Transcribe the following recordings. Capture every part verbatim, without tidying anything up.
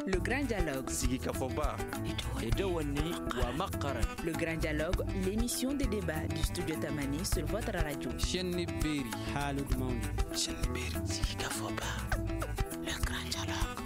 Le grand dialogue. Le grand dialogue, l'émission des débats du studio Tamani sur votre radio. Le grand dialogue.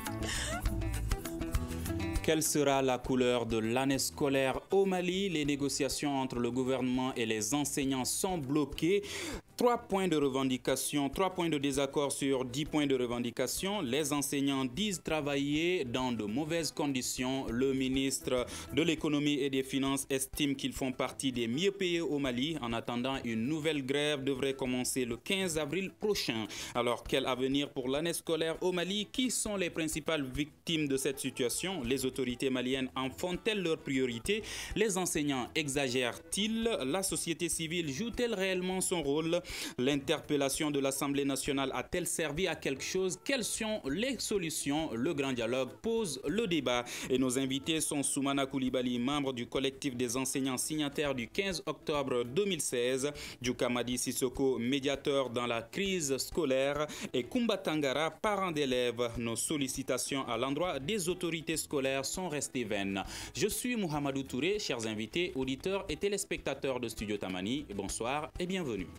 Quelle sera la couleur de l'année scolaire au Mali? Les négociations entre le gouvernement et les enseignants sont bloquées. Trois points de revendication, trois points de désaccord sur dix points de revendication. Les enseignants disent travailler dans de mauvaises conditions. Le ministre de l'économie et des finances estime qu'ils font partie des mieux payés au Mali. En attendant, une nouvelle grève devrait commencer le quinze avril prochain. Alors, quel avenir pour l'année scolaire au Mali? Qui sont les principales victimes de cette situation? Les autorités maliennes en font-elles leur priorité? Les enseignants exagèrent-ils? La société civile joue-t-elle réellement son rôle? L'interpellation de l'Assemblée nationale a-t-elle servi à quelque chose? Quelles sont les solutions? Le grand dialogue pose le débat. Et nos invités sont Soumana Coulibaly, membre du collectif des enseignants signataires du quinze octobre deux mille seize, Djoukamadi Sissoko, médiateur dans la crise scolaire, et Koumba Tangara, parent d'élèves. Nos sollicitations à l'endroit des autorités scolaires sont restées vaines. Je suis Mohamedou Touré, chers invités, auditeurs et téléspectateurs de Studio Tamani. Bonsoir et bienvenue.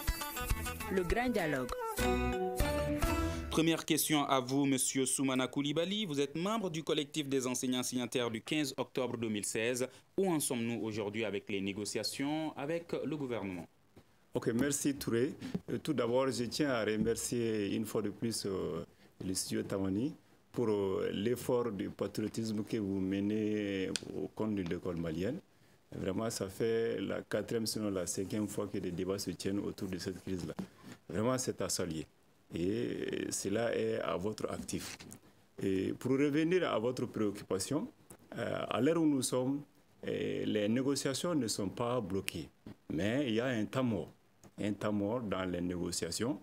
Le grand dialogue. Première question à vous, Monsieur Soumana Coulibaly. Vous êtes membre du collectif des enseignants signataires du quinze octobre deux mille seize. Où en sommes-nous aujourd'hui avec les négociations avec le gouvernement? Ok, merci Touré. Euh, tout d'abord, je tiens à remercier une fois de plus euh, le studio Tamani pour euh, l'effort de patriotisme que vous menez au compte de l'école malienne. Vraiment, ça fait la quatrième, sinon la cinquième fois que des débats se tiennent autour de cette crise-là. Vraiment, c'est à saluer. Et cela est à votre actif. Et pour revenir à votre préoccupation, euh, à l'heure où nous sommes, euh, les négociations ne sont pas bloquées. Mais il y a un temps mort. Un temps mort dans les négociations.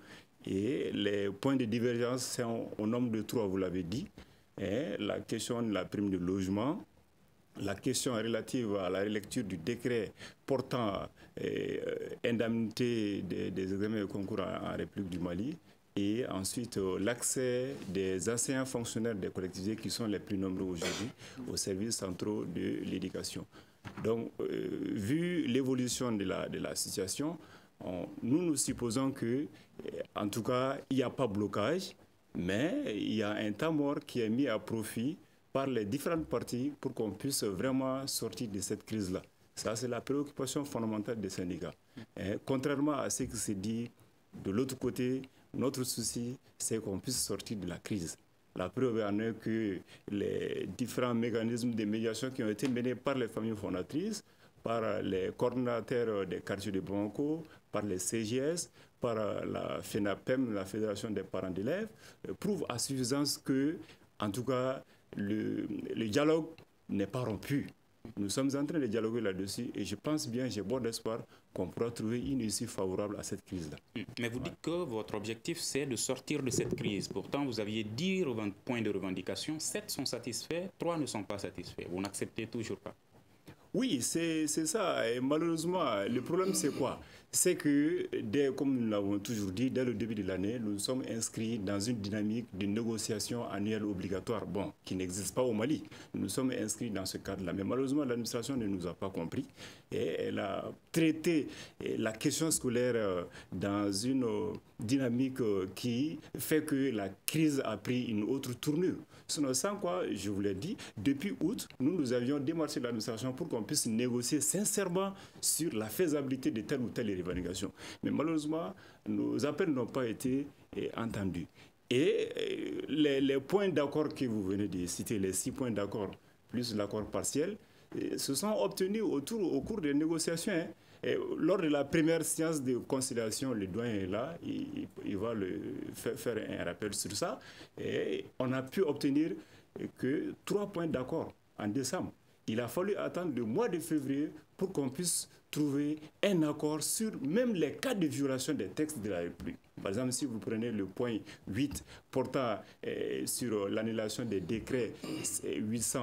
Et les points de divergence sont au nombre de trois, vous l'avez dit. Et la question de la prime de logement, la question relative à la relecture du décret portant euh, indemnité des, des examens et concours en, en République du Mali, et ensuite euh, l'accès des anciens fonctionnaires des collectivités qui sont les plus nombreux aujourd'hui aux services centraux de l'éducation. Donc, euh, vu l'évolution de la, de la situation, on, nous nous supposons que, euh, en tout cas, il n'y a pas blocage, mais il y a un temps mort qui est mis à profit par les différentes parties pour qu'on puisse vraiment sortir de cette crise-là. Ça, c'est la préoccupation fondamentale des syndicats. Et contrairement à ce qui se dit de l'autre côté, notre souci, c'est qu'on puisse sortir de la crise. La preuve en est que les différents mécanismes de médiation qui ont été menés par les familles fondatrices, par les coordinateurs des quartiers de Bamako, par les C G S, par la FENAPEM, la Fédération des parents d'élèves, prouvent à suffisance que, en tout cas, Le, le dialogue n'est pas rompu. Nous sommes en train de dialoguer là-dessus et je pense bien, j'ai bon espoir qu'on pourra trouver une issue favorable à cette crise-là. Mais vous dites que votre objectif, c'est de sortir de cette crise. Pourtant, vous aviez dix points de revendication, sept sont satisfaits, trois ne sont pas satisfaits. Vous n'acceptez toujours pas? Oui, c'est ça. Et malheureusement, le problème, c'est quoi? C'est que, dès, comme nous l'avons toujours dit, dès le début de l'année, nous sommes inscrits dans une dynamique de négociation annuelle obligatoire, bon, qui n'existe pas au Mali. Nous sommes inscrits dans ce cadre-là. Mais malheureusement, l'administration ne nous a pas compris. Et elle a traité la question scolaire dans une dynamique qui fait que la crise a pris une autre tournure. Sinon, sans quoi, je vous l'ai dit, depuis août, nous, nous avions démarché l'administration pour qu'on puisse négocier sincèrement sur la faisabilité de telle ou telle revendication. Mais malheureusement, nos appels n'ont pas été eh, entendus. Et eh, les, les points d'accord que vous venez de citer, les six points d'accord, plus l'accord partiel, eh, se sont obtenus autour, au cours des négociations. Hein. Et lors de la première séance de conciliation, le doyen est là, il, il va le, faire, faire un rappel sur ça. Et on a pu obtenir que trois points d'accord en décembre. Il a fallu attendre le mois de février pour qu'on puisse trouver un accord sur même les cas de violation des textes de la République. Par exemple, si vous prenez le point huit portant euh, sur l'annulation des décrets huit cent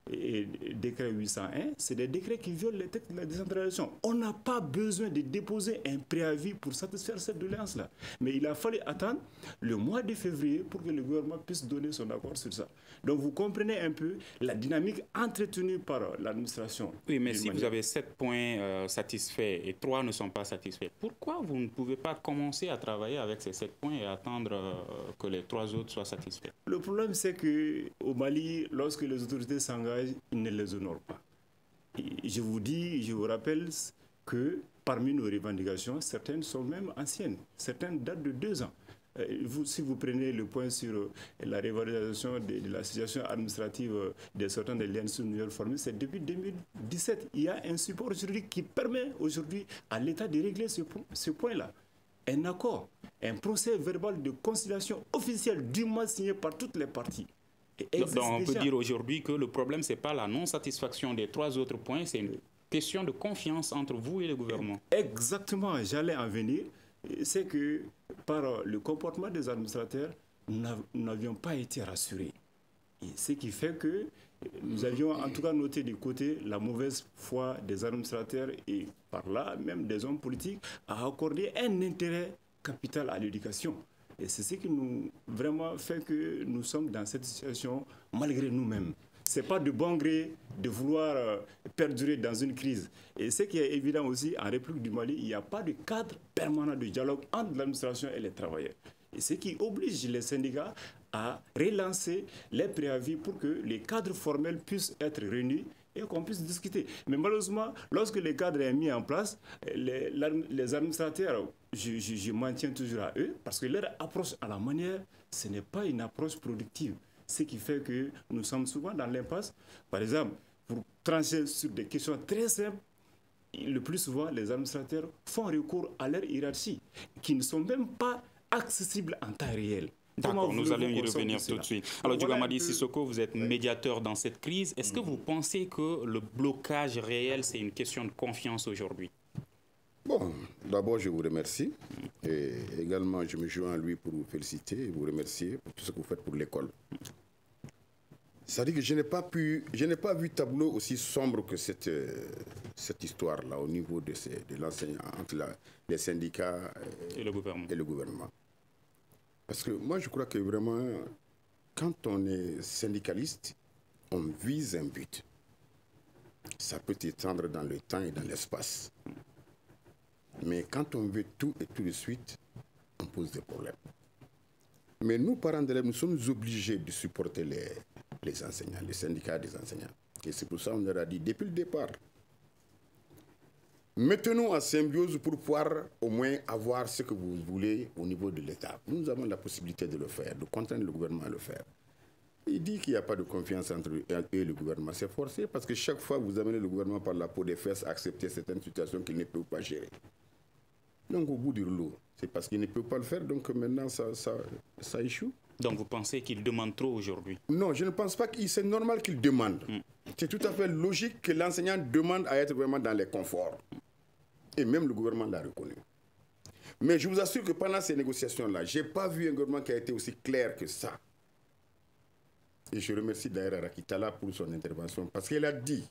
et décret huit cent un, c'est des décrets qui violent les textes de la décentralisation. On n'a pas besoin de déposer un préavis pour satisfaire cette doléance-là. Mais il a fallu attendre le mois de février pour que le gouvernement puisse donner son accord sur ça. Donc vous comprenez un peu la dynamique entretenue par l'administration. Oui, mais si vous avez sept points euh, satisfaits et trois ne sont pas satisfaits, pourquoi vous ne pouvez pas commencer à travailler avec ces sept points et attendre euh, que les trois autres soient satisfaits? Le problème, c'est qu'au Mali, lorsque les autorités s'engagent, ils ne les honorent pas. Et je vous dis, je vous rappelle que parmi nos revendications, certaines sont même anciennes. Certaines datent de deux ans. Vous, si vous prenez le point sur la révalorisation de, de la situation administrative des sortants de l'I N S nouvelle formée, c'est depuis deux mille dix-sept. Il y a un support juridique qui permet aujourd'hui à l'État de régler ce, ce point-là. Un accord, un procès verbal de conciliation officiel dûment signé par toutes les parties. Donc, donc on peut dire aujourd'hui que le problème, ce n'est pas la non-satisfaction des trois autres points, c'est une question de confiance entre vous et le gouvernement. Exactement, j'allais en venir. C'est que par le comportement des administrateurs, nous n'avions pas été rassurés. Et ce qui fait que nous avions en tout cas noté du côté la mauvaise foi des administrateurs et par là même des hommes politiques à accorder un intérêt capital à l'éducation. Et c'est ce qui nous vraiment fait que nous sommes dans cette situation malgré nous-mêmes. Ce n'est pas de bon gré de vouloir euh, perdurer dans une crise. Et ce qui est évident aussi, en République du Mali, il n'y a pas de cadre permanent de dialogue entre l'administration et les travailleurs. Et ce qui oblige les syndicats à relancer les préavis pour que les cadres formels puissent être réunis et qu'on puisse discuter. Mais malheureusement, lorsque le cadre est mis en place, les, les administrateurs, je, je, je m'en tiens toujours à eux, parce que leur approche à la manière, ce n'est pas une approche productive. Ce qui fait que nous sommes souvent dans l'impasse. Par exemple, pour trancher sur des questions très simples, le plus souvent, les administrateurs font recours à leur hiérarchie, qui ne sont même pas accessibles en temps réel. D'accord, nous allons y revenir tout de suite. Alors, voilà Diogamadi peu... Sissoko, vous êtes médiateur dans cette crise. Est-ce que vous pensez que le blocage réel, c'est une question de confiance aujourd'hui? Bon, d'abord, je vous remercie. Et également, je me joins à lui pour vous féliciter et vous remercier pour tout ce que vous faites pour l'école. C'est-à-dire que je n'ai pas pu, je n'ai pas vu tableau aussi sombre que cette, euh, cette histoire-là au niveau de, ces, de l'enseignant, entre la, les syndicats et, et, le gouvernement. et le gouvernement. Parce que moi, je crois que vraiment, quand on est syndicaliste, on vise un but. Ça peut s'étendre dans le temps et dans l'espace. Mais quand on veut tout et tout de suite, on pose des problèmes. Mais nous, parents d'élèves, nous sommes obligés de supporter les, les enseignants, les syndicats des enseignants. Et c'est pour ça qu'on leur a dit, depuis le départ, mettons-nous en symbiose pour pouvoir au moins avoir ce que vous voulez au niveau de l'État. Nous avons la possibilité de le faire, de contraindre le gouvernement à le faire. Il dit qu'il n'y a pas de confiance entre eux et le gouvernement. C'est forcé parce que chaque fois, vous amenez le gouvernement par la peau des fesses à accepter certaines situations qu'il ne peut pas gérer. Donc, au bout du rouleau, c'est parce qu'il ne peut pas le faire, donc maintenant, ça, ça, ça échoue. Donc, vous pensez qu'il demande trop aujourd'hui? Non, je ne pense pas que c'est normal qu'il demande. Mm. C'est tout à fait logique que l'enseignant demande à être vraiment dans les conforts. Et même le gouvernement l'a reconnu. Mais je vous assure que pendant ces négociations-là, je n'ai pas vu un gouvernement qui a été aussi clair que ça. Et je remercie d'ailleurs Rakitala pour son intervention, parce qu'elle a dit,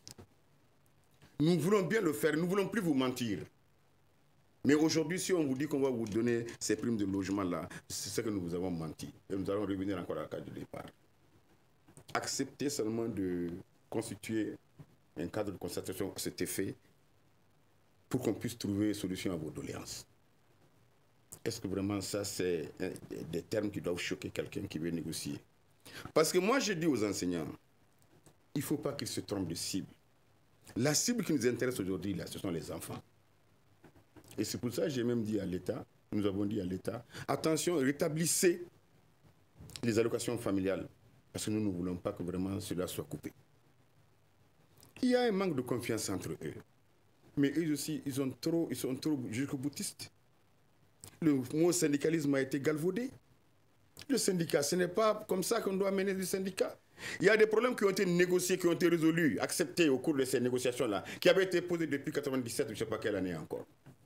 nous voulons bien le faire, nous ne voulons plus vous mentir. Mais aujourd'hui, si on vous dit qu'on va vous donner ces primes de logement-là, c'est ce que nous vous avons menti. Et nous allons revenir encore à la case de départ. Acceptez seulement de constituer un cadre de concertation à cet effet pour qu'on puisse trouver une solution à vos doléances. Est-ce que vraiment ça, c'est des termes qui doivent choquer quelqu'un qui veut négocier? Parce que moi, je dis aux enseignants, il ne faut pas qu'ils se trompent de cible. La cible qui nous intéresse aujourd'hui, là, ce sont les enfants. Et c'est pour ça que j'ai même dit à l'État, nous avons dit à l'État, attention, rétablissez les allocations familiales, parce que nous ne voulons pas que vraiment cela soit coupé. Il y a un manque de confiance entre eux. Mais eux aussi, ils, ont trop, ils sont trop jusqu'au-boutistes. Le mot syndicalisme a été galvaudé. Le syndicat, ce n'est pas comme ça qu'on doit mener le syndicat. Il y a des problèmes qui ont été négociés, qui ont été résolus, acceptés au cours de ces négociations-là, qui avaient été posés depuis mille neuf cent quatre-vingt-dix-sept, je ne sais pas quelle année encore.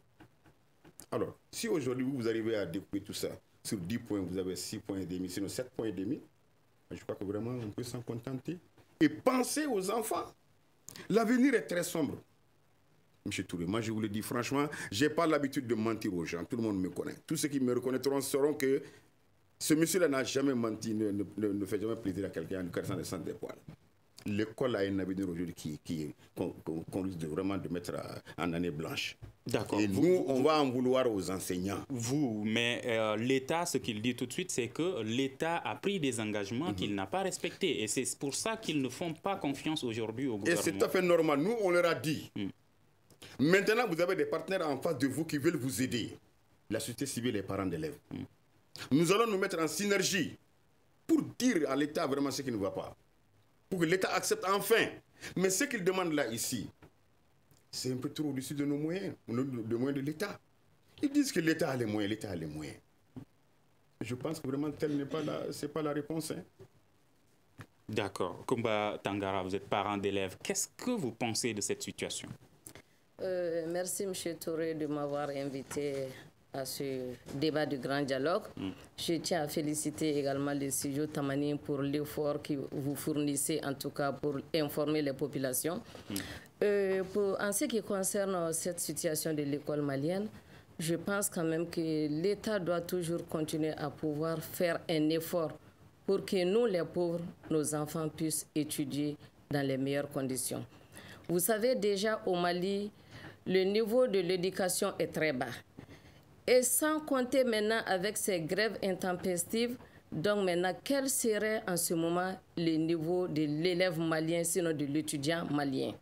Alors, si aujourd'hui vous arrivez à découper tout ça, sur dix points, vous avez six points et demi, sinon sept points et demi, je crois que vraiment on peut s'en contenter. et penser aux enfants. L'avenir est très sombre. Monsieur Touré, moi je vous le dis franchement, je n'ai pas l'habitude de mentir aux gens. Tout le monde me connaît. Tous ceux qui me reconnaîtront sauront que ce monsieur-là n'a jamais menti, ne, ne, ne fait jamais plaisir à quelqu'un en lui caressant le centre des poils. L'école a un avenir aujourd'hui qui, qui, qu'on, qu'on risque de vraiment de mettre à, en année blanche. D'accord. Et vous, nous, vous, on va en vouloir aux enseignants. Vous, mais euh, l'État, ce qu'il dit tout de suite, c'est que l'État a pris des engagements mm-hmm. qu'il n'a pas respectés. Et c'est pour ça qu'ils ne font pas confiance aujourd'hui au gouvernement. Et c'est tout à fait normal. Nous, on leur a dit. Mm. Maintenant, vous avez des partenaires en face de vous qui veulent vous aider. La société civile et les parents d'élèves. Mm. Nous allons nous mettre en synergie pour dire à l'État vraiment ce qui ne va pas. Pour que l'État accepte enfin. Mais ce qu'il demande là, ici, c'est un peu trop au-dessus de nos moyens, de moyens de l'État. Ils disent que l'État a les moyens, l'État a les moyens. Je pense que vraiment, telle n'est pas la, c'est pas la réponse. Hein. D'accord. Kumba Tangara, vous êtes parent d'élèves. Qu'est-ce que vous pensez de cette situation? euh, Merci, M. Touré, de m'avoir invité à ce débat du grand dialogue. Mm. Je tiens à féliciter également le studio Tamani pour l'effort que vous fournissez, en tout cas pour informer les populations. Mm. Euh, pour, en ce qui concerne cette situation de l'école malienne, je pense quand même que l'État doit toujours continuer à pouvoir faire un effort pour que nous, les pauvres, nos enfants puissent étudier dans les meilleures conditions. Vous savez déjà, au Mali, le niveau de l'éducation est très bas. Et sans compter maintenant avec ces grèves intempestives, donc maintenant, quel serait en ce moment le niveau de l'élève malien, sinon de l'étudiant malien?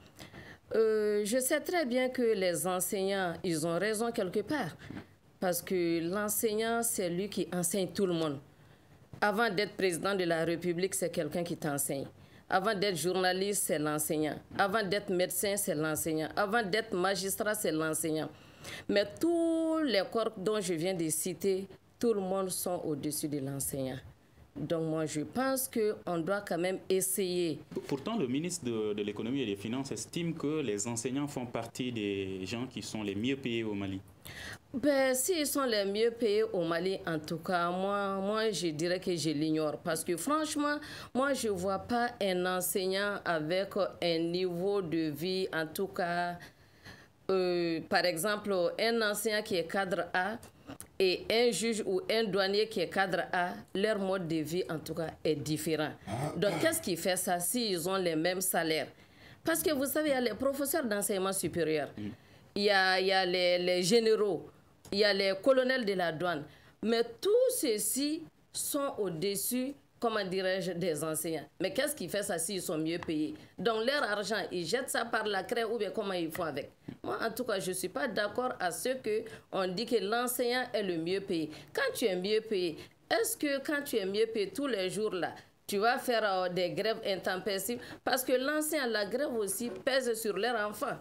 euh, Je sais très bien que les enseignants, ils ont raison quelque part, parce que l'enseignant, c'est lui qui enseigne tout le monde. Avant d'être président de la République, c'est quelqu'un qui t'enseigne. Avant d'être journaliste, c'est l'enseignant. Avant d'être médecin, c'est l'enseignant. Avant d'être magistrat, c'est l'enseignant. Mais tous les corps dont je viens de citer, tout le monde sont au-dessus de l'enseignant. Donc moi, je pense qu'on doit quand même essayer. Pourtant, le ministre de, de l'économie et des finances estime que les enseignants font partie des gens qui sont les mieux payés au Mali. Ben, s'ils sont les mieux payés au Mali, en tout cas, moi, moi je dirais que je l'ignore. Parce que franchement, moi, je ne vois pas un enseignant avec un niveau de vie, en tout cas... Euh, par exemple, un enseignant qui est cadre A et un juge ou un douanier qui est cadre A, leur mode de vie, en tout cas, est différent. Donc, qu'est-ce qui fait ça s'ils ont les mêmes salaires? Parce que vous savez, il y a les professeurs d'enseignement supérieur, il y a, il y a les, les généraux, il y a les colonels de la douane. Mais tous ceux-ci sont au-dessus, comment dirais-je, des enseignants. Mais qu'est-ce qui fait ça s'ils sont mieux payés? Donc leur argent, ils jettent ça par la craie ou bien comment ils font avec? Moi, en tout cas, je ne suis pas d'accord à ce qu'on dit que l'enseignant est le mieux payé. Quand tu es mieux payé, est-ce que quand tu es mieux payé tous les jours là, tu vas faire euh, des grèves intempestives? Parce que l'enseignant, la grève aussi pèse sur leurs enfants.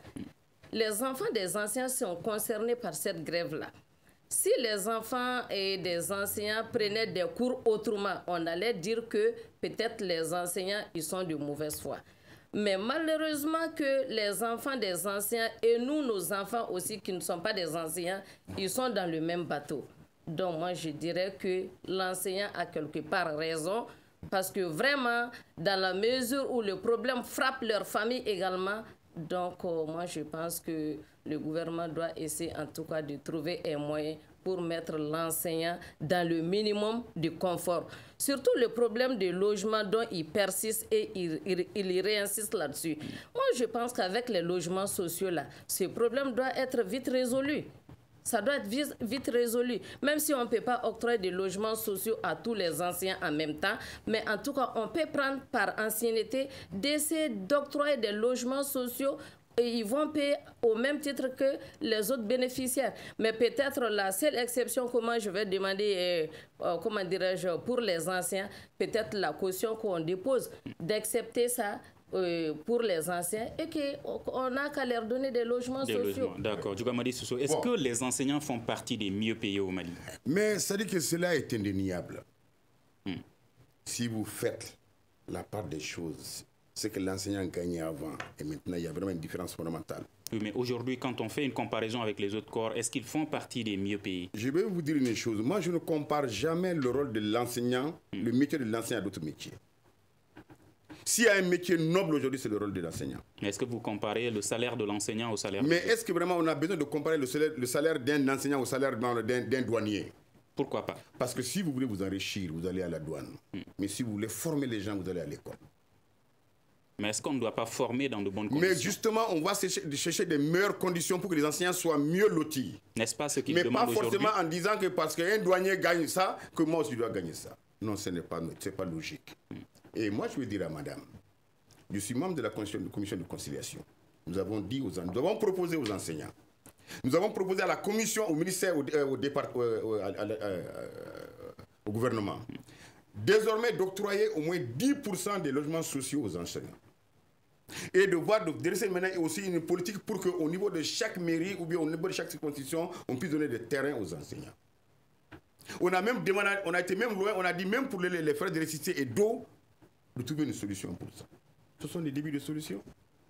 Les enfants des anciens sont concernés par cette grève-là. Si les enfants et des enseignants prenaient des cours autrement, on allait dire que peut-être les enseignants, ils sont de mauvaise foi. Mais malheureusement que les enfants des enseignants et nous, nos enfants aussi, qui ne sont pas des enseignants, ils sont dans le même bateau. Donc moi, je dirais que l'enseignant a quelque part raison, parce que vraiment, dans la mesure où le problème frappe leur famille également, donc euh, moi, je pense que le gouvernement doit essayer en tout cas de trouver un moyen pour mettre l'enseignant dans le minimum de confort. Surtout le problème de logement dont il persiste et il, il, il réinsiste là-dessus. Moi, je pense qu'avec les logements sociaux, là, ce problème doit être vite résolu. Ça doit être vite, vite résolu. Même si on ne peut pas octroyer des logements sociaux à tous les enseignants en même temps, mais en tout cas, on peut prendre par ancienneté d'essayer d'octroyer des logements sociaux et ils vont payer au même titre que les autres bénéficiaires. Mais peut-être la seule exception, comment je vais demander, euh, comment dirais-je, pour les anciens, peut-être la caution qu'on dépose, d'accepter ça euh, pour les anciens et qu'on n'a qu'à leur donner des logements des sociaux. Logements. D'accord. Djougamadi Sousso, est-ce bon. que les enseignants font partie des mieux payés au Mali? Mais ça dit que cela est indéniable. Hmm. Si vous faites la part des choses, c'est que l'enseignant gagnait avant et maintenant il y a vraiment une différence fondamentale. Oui, mais aujourd'hui, quand on fait une comparaison avec les autres corps, est-ce qu'ils font partie des mieux payés? Je vais vous dire une chose. Moi, je ne compare jamais le rôle de l'enseignant, mm. le métier de l'enseignant à d'autres métiers. S'il y a un métier noble aujourd'hui, c'est le rôle de l'enseignant. Est-ce que vous comparez le salaire de l'enseignant au salaire Mais de... est-ce que vraiment on a besoin de comparer le salaire, le salaire d'un enseignant au salaire d'un douanier? Pourquoi pas? Parce que si vous voulez vous enrichir, vous allez à la douane. Mm. Mais si vous voulez former les gens, vous allez à l'école. Mais est-ce qu'on ne doit pas former dans de bonnes conditions? Mais justement, on va chercher, chercher des meilleures conditions pour que les enseignants soient mieux lotis. N'est-ce pas ce qu'ils Mais demandent aujourd'hui? pas forcément en disant que parce qu'un douanier gagne ça, que moi aussi je dois gagner ça. Non, ce n'est pas, pas logique. Mm. Et moi, je veux dire à madame, je suis membre de la commission de, commission de conciliation. Nous avons dit aux nous avons proposé aux enseignants. Nous avons proposé à la commission, au ministère, au, au, départ, au, au, à, à, à, au gouvernement, désormais d'octroyer au moins dix pour cent des logements sociaux aux enseignants. Et de voir, de dresser maintenant aussi une politique pour qu'au niveau de chaque mairie ou bien au niveau de chaque circonscription, on puisse donner des terrains aux enseignants. On a même demandé, on a été même loin, on a dit même pour les, les frais d'électricité et d'eau, de trouver une solution pour ça. Ce sont des débuts de solutions.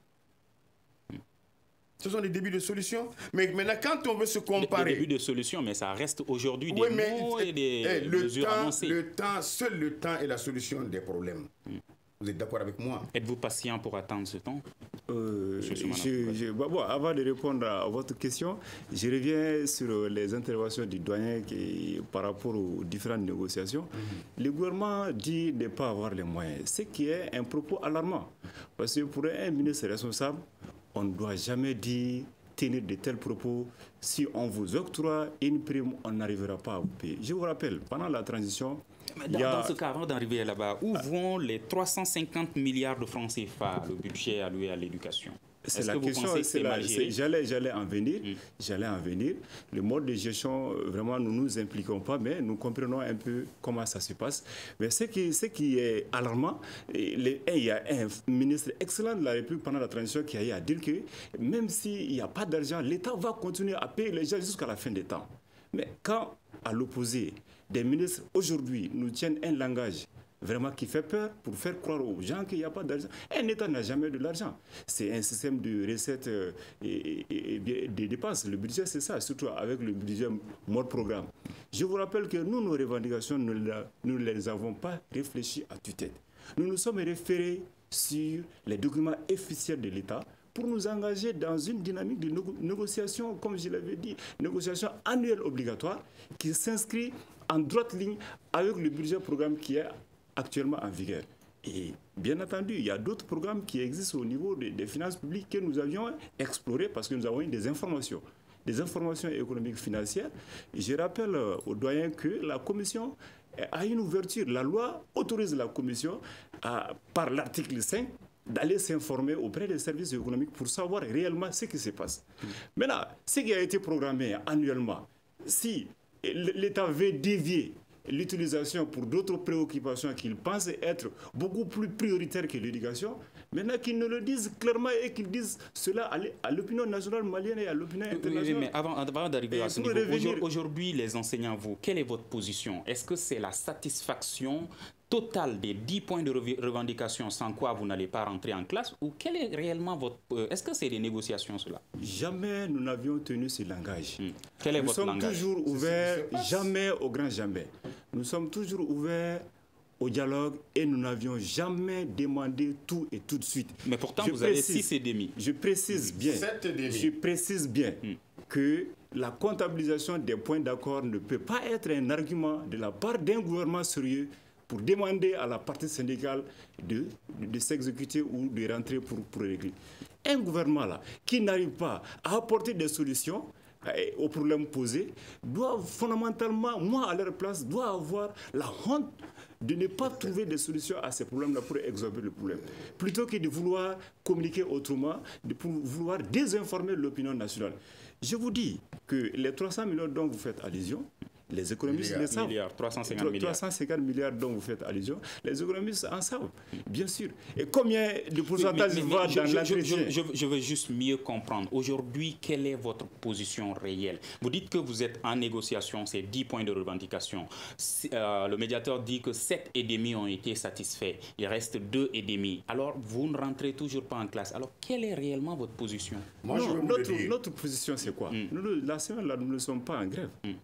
Ce sont des débuts de solutions. Mais maintenant, quand on veut se comparer... Des débuts de solutions, mais ça reste aujourd'hui des oui, mais, mots et des eh, le mesures temps, annoncées. Le temps, seul le temps est la solution des problèmes. Hmm. Vous êtes d'accord avec moi? Êtes-vous patient pour attendre ce temps? euh, je, je, bon, bon, Avant de répondre à votre question, je reviens sur les interventions du doyen qui, par rapport aux différentes négociations. Mm-hmm. Le gouvernement dit ne pas avoir les moyens, ce qui est un propos alarmant. Parce que pour un ministre responsable, on ne doit jamais dire tenir de tels propos. Si on vous octroie une prime, on n'arrivera pas à vous payer. Je vous rappelle, pendant la transition... Dans, a... dans ce cas, avant d'arriver là-bas, où vont les trois cent cinquante milliards de francs C F A, le budget alloué à l'éducation? C'est la question, j'allais, j'allais en venir, mm. j'allais en venir. Le mode de gestion, vraiment, nous ne nous impliquons pas, mais nous comprenons un peu comment ça se passe. Mais ce qui, ce qui est alarmant, les, il y a un ministre excellent de la République pendant la transition qui a eu à dire que même s'il n'y a pas d'argent, l'État va continuer à payer les gens jusqu'à la fin des temps. Mais quand, à l'opposé, des ministres aujourd'hui nous tiennent un langage vraiment qui fait peur pour faire croire aux gens qu'il n'y a pas d'argent. Un État n'a jamais de l'argent. C'est un système de recettes et, et, et de dépenses. Le budget, c'est ça, surtout avec le budget mode programme. Je vous rappelle que nous, nos revendications, nous ne les avons pas réfléchies à tue-tête. Nous nous sommes référés sur les documents officiels de l'État pour nous engager dans une dynamique de négociation, comme je l'avais dit, négociation annuelle obligatoire qui s'inscrit en droite ligne avec le budget programme qui est actuellement en vigueur. Et bien entendu, il y a d'autres programmes qui existent au niveau des, des finances publiques que nous avions explorés parce que nous avons eu des informations, des informations économiques financières. Et je rappelle aux doyens que la commission a une ouverture. La loi autorise la commission, à, par l'article cinq, d'aller s'informer auprès des services économiques pour savoir réellement ce qui se passe. Mmh. Maintenant, ce qui a été programmé annuellement, si l'État veut dévier l'utilisation pour d'autres préoccupations qu'il pense être beaucoup plus prioritaires que l'éducation, maintenant qu'ils ne le disent clairement et qu'ils disent cela à l'opinion nationale malienne et à l'opinion internationale. Oui, mais avant, avant d'arriver à ce niveau, revenir... aujourd'hui, les enseignants, vous, quelle est votre position? Est-ce que c'est la satisfaction totale des dix points de revendication sans quoi vous n'allez pas rentrer en classe, ou quel est réellement votre... Euh, est-ce que c'est des négociations, cela? Jamais nous n'avions tenu ce langage. Hmm. Quel est nous votre sommes langage? toujours ouverts, jamais au grand jamais. Nous sommes toujours ouverts au dialogue et nous n'avions jamais demandé tout et tout de suite. Mais pourtant, je vous précise, avez six et demi. Je précise bien, je précise bien hmm. que la comptabilisation des points d'accord ne peut pas être un argument de la part d'un gouvernement sérieux pour demander à la partie syndicale de, de, de s'exécuter ou de rentrer pour, pour régler. Un gouvernement là, qui n'arrive pas à apporter des solutions eh, aux problèmes posés, doit fondamentalement, moi à leur place, doit avoir la honte de ne pas trouver des solutions à ces problèmes-là pour exorber le problème. Plutôt que de vouloir communiquer autrement, de vouloir désinformer l'opinion nationale. Je vous dis que les trois cents millions dont vous faites allusion, les économistes le savent. trois cent cinquante milliards. trois cent cinquante milliards dont vous faites allusion, les économistes en savent, bien sûr. Et combien de pourcentage oui, mais, mais, va mais, dans l'entretien? je, je, je, je veux juste mieux comprendre. Aujourd'hui, quelle est votre position réelle? Vous dites que vous êtes en négociation, c'est dix points de revendication. Euh, le médiateur dit que sept et demi ont été satisfaits. Il reste deux et demi. Alors, vous ne rentrez toujours pas en classe. Alors, quelle est réellement votre position? Moi, non, je notre, notre position, c'est quoi? Mm. Nous, la semaine, là, nous ne sommes pas en grève. Mm.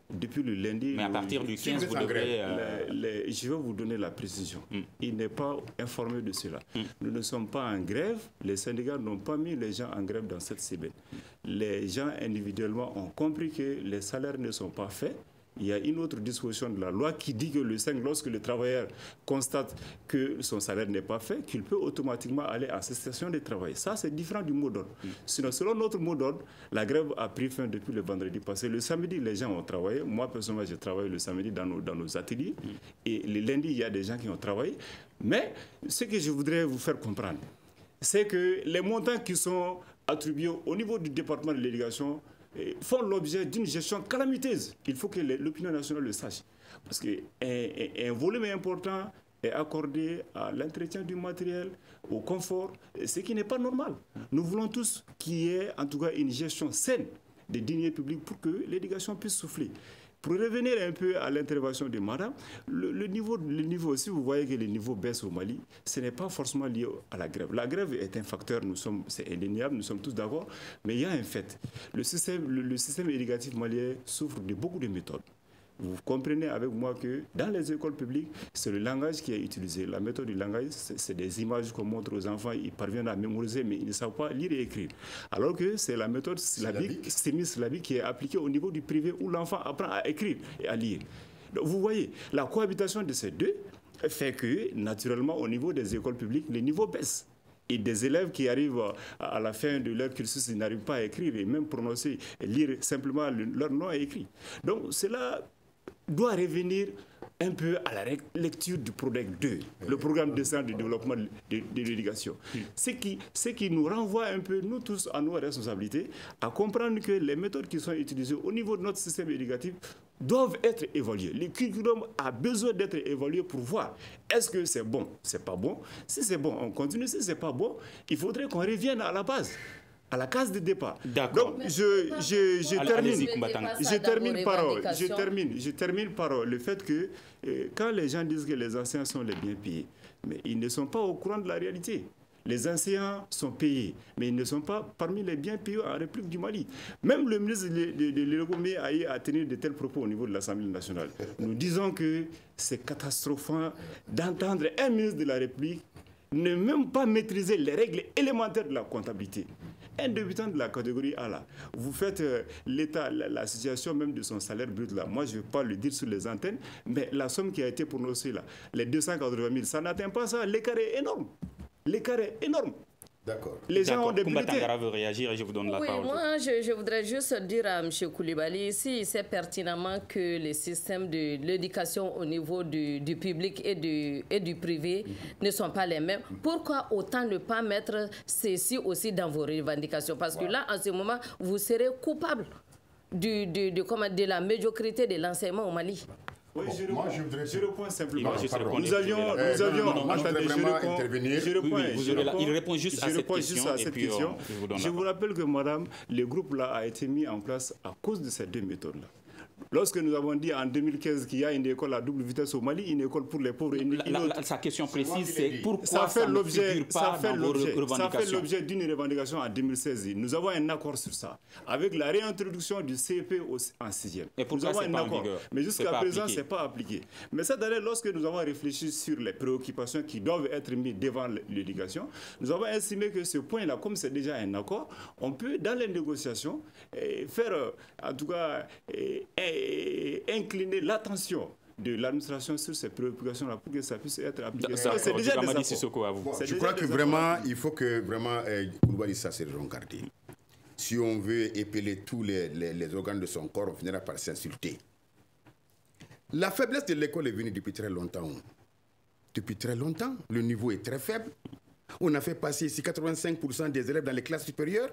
depuis le lundi... Mais à partir du quinze, vous devrez... Euh... Les, les, je vais vous donner la précision. Mm. Il n'est pas informé de cela. Mm. Nous ne sommes pas en grève. Les syndicats n'ont pas mis les gens en grève dans cette semaine. Les gens individuellement ont compris que les salaires ne sont pas faits. Il y a une autre disposition de la loi qui dit que le cinq, lorsque le travailleur constate que son salaire n'est pas fait, qu'il peut automatiquement aller en cessation de travail. Ça, c'est différent du mot d'ordre. Mm. Sinon, selon notre mot d'ordre, la grève a pris fin depuis le vendredi passé. Le samedi, les gens ont travaillé. Moi, personnellement, j'ai travaillé le samedi dans nos, dans nos ateliers. Mm. Et le lundi, il y a des gens qui ont travaillé. Mais ce que je voudrais vous faire comprendre, c'est que les montants qui sont attribués au niveau du département de l'éducation font l'objet d'une gestion calamiteuse. Il faut que l'opinion nationale le sache. Parce qu'un un, un volume important est accordé à l'entretien du matériel, au confort, ce qui n'est pas normal. Nous voulons tous qu'il y ait en tout cas une gestion saine des deniers publics pour que l'éducation puisse souffler. Pour revenir un peu à l'intervention de madame, le, le, niveau, le niveau, si vous voyez que le niveau baisse au Mali, ce n'est pas forcément lié à la grève. La grève est un facteur, nous sommes, c'est indéniable, nous sommes tous d'accord, mais il y a un fait. Le système, le, le système éducatif malien souffre de beaucoup de méthodes. Vous comprenez avec moi que dans les écoles publiques, c'est le langage qui est utilisé. La méthode du langage, c'est des images qu'on montre aux enfants, ils parviennent à mémoriser, mais ils ne savent pas lire et écrire. Alors que c'est la méthode syllabique, sémi-syllabique qui est appliquée au niveau du privé où l'enfant apprend à écrire et à lire. Donc vous voyez, la cohabitation de ces deux fait que, naturellement, au niveau des écoles publiques, le niveau baisse. Et des élèves qui arrivent à la fin de leur cursus, ils n'arrivent pas à écrire et même prononcer, et lire simplement leur nom écrit. Donc cela doit revenir un peu à la lecture du PRODEC deux, le programme décennal de développement de, de, de l'éducation. Ce qui, ce qui nous renvoie un peu, nous tous, à nos responsabilités, à comprendre que les méthodes qui sont utilisées au niveau de notre système éducatif doivent être évaluées. Le curriculum a besoin d'être évalué pour voir est-ce que c'est bon, c'est pas bon. Si c'est bon, on continue. Si c'est pas bon, il faudrait qu'on revienne à la base, à la case de départ. D'accord. Donc, je, je, je, termine, je, termine par, je, termine, je termine par le fait que euh, quand les gens disent que les enseignants sont les bien payés, mais ils ne sont pas au courant de la réalité. Les enseignants sont payés, mais ils ne sont pas parmi les bien payés en République du Mali. Même le ministre de, de, de l'Économie a eu à tenir de tels propos au niveau de l'Assemblée nationale. Nous disons que c'est catastrophant d'entendre un ministre de la République ne même pas maîtriser les règles élémentaires de la comptabilité. Un débutant de la catégorie A, là, vous faites euh, l'état, la, la situation même de son salaire brut, là. Moi, je ne vais pas le dire sur les antennes, mais la somme qui a été prononcée, là, les deux cent quatre-vingt mille, ça n'atteint pas ça. L'écart est énorme. L'écart est énorme. D'accord. Les gens ont des Koumba Tangara veut réagir et je vous donne la oui, parole. Moi, je, je voudrais juste dire à M. Koulibaly, ici, il sait pertinemment que les systèmes de l'éducation au niveau du, du public et du, et du privé mm-hmm. ne sont pas les mêmes. Pourquoi autant ne pas mettre ceci aussi dans vos revendications? Parce wow. que là, en ce moment, vous serez coupable du, du, de, comment, de la médiocrité de l'enseignement au Mali. Oui, bon, je, moi, réponds, je voudrais... je réponds simplement. Non, nous, nous avions... Euh, nous avions non, non, moi, je voudrais vraiment je réponds, intervenir. Je réponds, oui, oui, je réponds, il répond juste à je cette question. Juste à cette et puis, question. On, je vous, je vous rappelle que, madame, le groupe-là a été mis en place à cause de ces deux méthodes-là. Lorsque nous avons dit en deux mille quinze qu'il y a une école à double vitesse au Mali, une école pour les pauvres... Une, une la, la, sa question précise, c'est pourquoi ça, fait ça ne figure pas ça dans vos revendications. Ça fait l'objet d'une revendication en deux mille seize. Nous avons un accord sur ça, avec la réintroduction du C E P en sixième. Et pourquoi nous avons un accord. Mais jusqu'à présent, ce n'est pas appliqué. Mais cette année, lorsque nous avons réfléchi sur les préoccupations qui doivent être mises devant l'éducation, nous avons estimé que ce point-là, comme c'est déjà un accord, on peut, dans les négociations, faire, en tout cas, incliner l'attention de l'administration sur ces préoccupations-là pour que ça puisse être appliqué. Ça, c'est déjà des accords. Bon, je crois que vraiment, il faut que vraiment Koulibaly ça se regarder. Si on veut épeler tous les, les, les organes de son corps, on finira par s'insulter. La faiblesse de l'école est venue depuis très longtemps. Depuis très longtemps, le niveau est très faible. On a fait passer ici quatre-vingt-cinq pour cent des élèves dans les classes supérieures.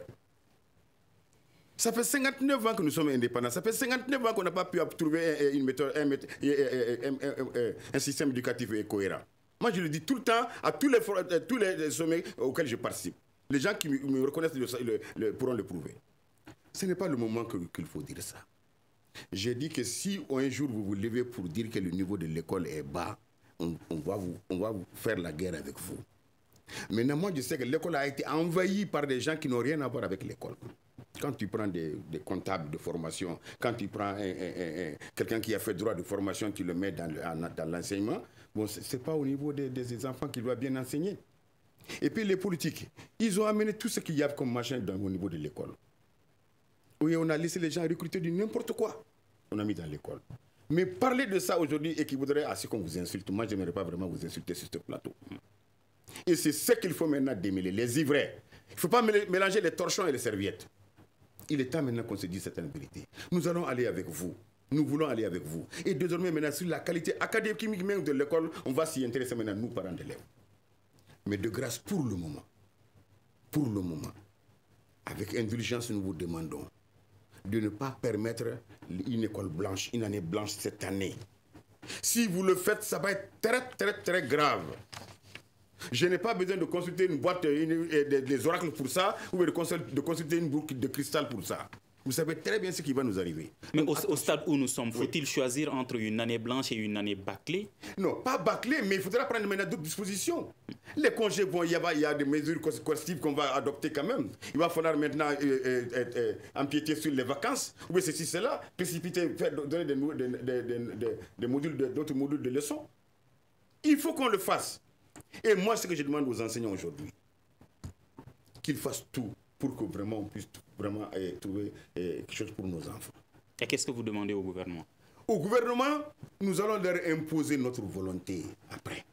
Ça fait cinquante-neuf ans que nous sommes indépendants. Ça fait cinquante-neuf ans qu'on n'a pas pu trouver une méthode, un, un, un, un système éducatif cohérent. Moi, je le dis tout le temps à tous les, tous les sommets auxquels je participe. Les gens qui me reconnaissent le, le, le, pourront le prouver. Ce n'est pas le moment que, qu'il faut dire ça. J'ai dit que si un jour vous vous levez pour dire que le niveau de l'école est bas, on, on, va vous, on va vous faire la guerre avec vous. Maintenant, moi, je sais que l'école a été envahie par des gens qui n'ont rien à voir avec l'école. Quand tu prends des, des comptables de formation, quand tu prends quelqu'un qui a fait droit de formation, tu le mets dans, dans l'enseignement, bon, ce n'est pas au niveau des, des enfants qu'il doit bien enseigner. Et puis les politiques, ils ont amené tout ce qu'il y a comme machin dans, au niveau de l'école. Oui, on a laissé les gens recruter du n'importe quoi. On a mis dans l'école. Mais parler de ça aujourd'hui équivaudrait à ce qu'on vous insulte. Moi, je n'aimerais pas vraiment vous insulter sur ce plateau. Et c'est ce qu'il faut maintenant démêler, les ivraies. Il ne faut pas mélanger les torchons et les serviettes. Il est temps maintenant qu'on se dise certaines vérités. Nous allons aller avec vous. Nous voulons aller avec vous. Et désormais, maintenant, sur la qualité académique même de l'école, on va s'y intéresser maintenant, nous, parents d'élèves. Mais de grâce, pour le moment, pour le moment, avec indulgence, nous vous demandons de ne pas permettre une école blanche, une année blanche cette année. Si vous le faites, ça va être très, très, très grave. Je n'ai pas besoin de consulter une boîte, une, des, des oracles pour ça, ou de consulter, de consulter une boucle de cristal pour ça. Vous savez très bien ce qui va nous arriver. Mais au, au stade où nous sommes, faut-il oui. choisir entre une année blanche et une année bâclée? Non, pas bâclée, mais il faudra prendre maintenant d'autres dispositions. Les congés, bon, il y a, il y a des mesures coercitives qu'on va adopter quand même. Il va falloir maintenant euh, euh, euh, euh, empiéter sur les vacances, ou ceci, cela, précipiter, faire, donner des, des, des, des, des, des modules, d'autres modules de leçons. Il faut qu'on le fasse. Et moi, ce que je demande aux enseignants aujourd'hui, qu'ils fassent tout pour que vraiment on puisse vraiment eh, trouver eh, quelque chose pour nos enfants. Et qu'est-ce que vous demandez au gouvernement? Au gouvernement, nous allons leur imposer notre volonté après.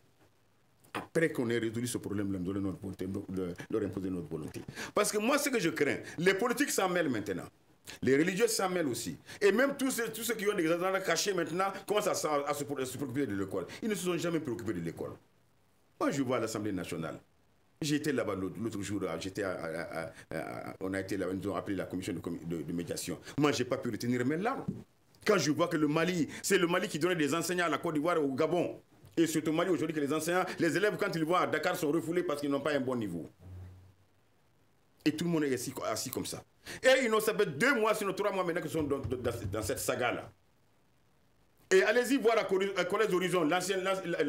Après qu'on ait résolu ce problème-là, nous allons notre volonté, leur imposer notre volonté. Parce que moi, ce que je crains, les politiques s'en mêlent maintenant. Les religieux s'en mêlent aussi. Et même tous ceux, tous ceux qui ont des endroits cachés maintenant commencent à, à, à, se, à se préoccuper de l'école. Ils ne se sont jamais préoccupés de l'école. Moi, je vois à l'Assemblée nationale. J'étais là-bas l'autre jour, j'étais à, à, à, à, on a été là, ils ont appelé la commission de, de, de médiation. Moi, je n'ai pas pu retenir mes larmes. Quand je vois que le Mali, c'est le Mali qui donnait des enseignants à la Côte d'Ivoire et au Gabon. Et c'est au Mali aujourd'hui que les enseignants, les élèves, quand ils vont à Dakar, sont refoulés parce qu'ils n'ont pas un bon niveau. Et tout le monde est assis, assis comme ça. Et ils n'ont ça fait deux mois, sinon trois mois maintenant qu'ils sont dans, dans, dans cette saga-là. Et allez-y voir à Collège Horizon, l'ancienne,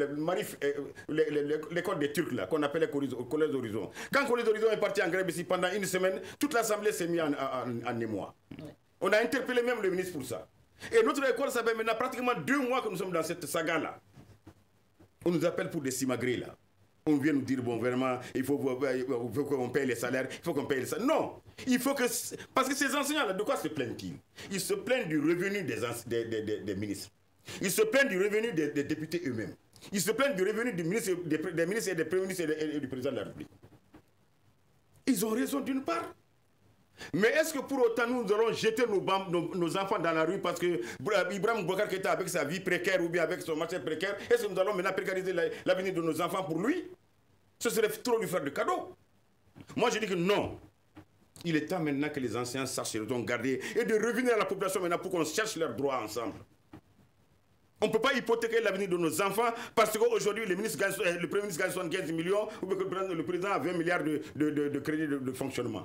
l'école des Turcs là, qu'on appelait Collège Horizon. Quand Collège Horizon est parti en grève ici pendant une semaine, toute l'Assemblée s'est mise en, en, en émoi. Ouais. On a interpellé même le ministre pour ça. Et notre école, ça fait maintenant pratiquement deux mois que nous sommes dans cette saga là. On nous appelle pour des simagrées là. On vient nous dire, bon, vraiment, il faut, il faut qu'on paye les salaires, il faut qu'on paye les salaires. Non, il faut que... Parce que ces enseignants-là, de quoi se plaignent-ils? Ils se plaignent du revenu des, des, des, des, des ministres. Ils se plaignent du revenu des, des députés eux-mêmes. Ils se plaignent du revenu du ministre, des, des ministres et des premiers ministres et, et, et du président de la République. Ils ont raison d'une part. Mais est-ce que pour autant nous allons jeter nos, nos, nos enfants dans la rue parce que Ibrahim Boubacar Keïta avec sa vie précaire ou bien avec son marché précaire, est-ce que nous allons maintenant précariser l'avenir de nos enfants pour lui? Ce serait trop lui faire de cadeaux. Moi je dis que non. Il est temps maintenant que les anciens sachent les ont gardés et de revenir à la population maintenant pour qu'on cherche leurs droits ensemble. On ne peut pas hypothéquer l'avenir de nos enfants parce qu'aujourd'hui, le, le Premier ministre gagne soixante-quinze millions ou que le président a vingt milliards de, de, de, de crédits de, de fonctionnement.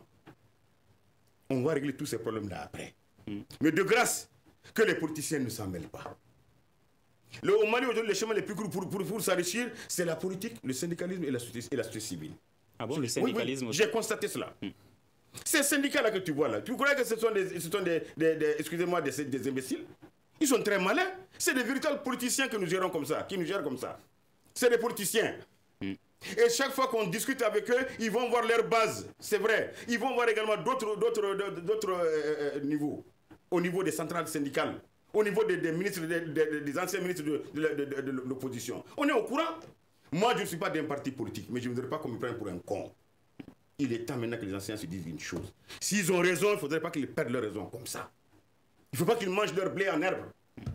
On va régler tous ces problèmes-là après. Mm. Mais de grâce, que les politiciens ne s'en mêlent pas. Le, au Mali, aujourd'hui, les chemins les plus courts pour, pour, pour s'enrichir, c'est la politique, le syndicalisme et la société, et la société civile. Ah bon, le syndicalisme oui, oui, j'ai constaté cela. Mm. Ces syndicats-là que tu vois là, tu crois que ce sont des, ce sont des, des, des excusez-moi, des, des imbéciles? Ils sont très malins. C'est des véritables politiciens que nous gérons comme ça, qui nous gèrent comme ça. C'est des politiciens. Mm. Et chaque fois qu'on discute avec eux, ils vont voir leur base. C'est vrai. Ils vont voir également d'autres d'autres euh, niveaux. Au niveau des centrales syndicales. Au niveau des, des ministres, des, des, des anciens ministres de, de, de, de, de l'opposition. On est au courant. Moi, je ne suis pas d'un parti politique, mais je ne voudrais pas qu'on me prenne pour un con. Il est temps maintenant que les anciens se disent une chose. S'ils ont raison, il ne faudrait pas qu'ils perdent leur raison comme ça. Il ne faut pas qu'ils mangent leur blé en herbe.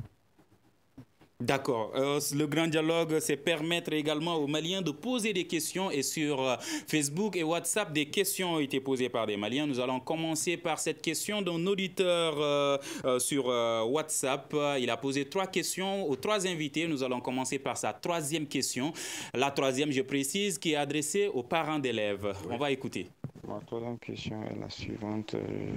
D'accord. Euh, le grand dialogue, c'est permettre également aux Maliens de poser des questions. Et sur euh, Facebook et WhatsApp, des questions ont été posées par des Maliens. Nous allons commencer par cette question d'un auditeur euh, euh, sur euh, WhatsApp. Il a posé trois questions aux trois invités. Nous allons commencer par sa troisième question. La troisième, je précise, qui est adressée aux parents d'élèves. Oui. On va écouter. Ma troisième question est la suivante.